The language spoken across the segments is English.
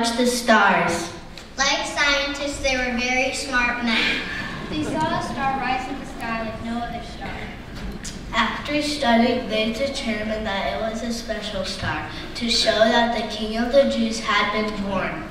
watched the stars. Like scientists, they were very smart men. They saw a star rise in the sky like no other star. After studying, they determined that it was a special star to show that the King of the Jews had been born.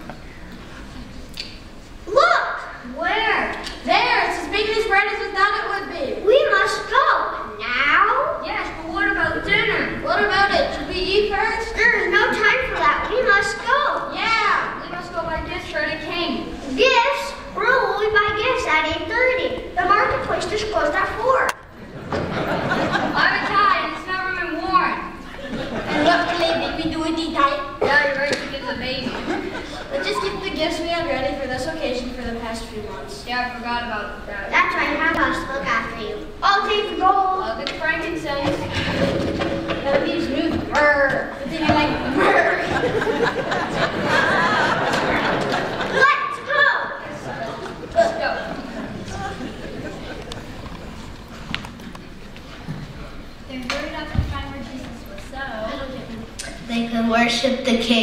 Look! Where? There! It's as big and as bright as we thought it would be. We must go. Now? Yes, but what about dinner? What about it? Should we eat first? There is no time for that. We must go. Yeah! We must go buy gifts for the king. Gifts? We'll only buy gifts at 8:30. The marketplace just closed at 4. I'm a tie and it's never been worn. And what can they make me do with the tie? Yeah, you're right, because of baby. Let's just keep the gifts we had ready for this occasion for the past few months. Yeah, I forgot about that. That's right, have us look after you. I'll take the gold. I'll get the frankincense. That leaves me with myrrh. The thing I like, myrrh. Let's go. Let's go. They hurried up to find where Jesus was, so They could worship the King.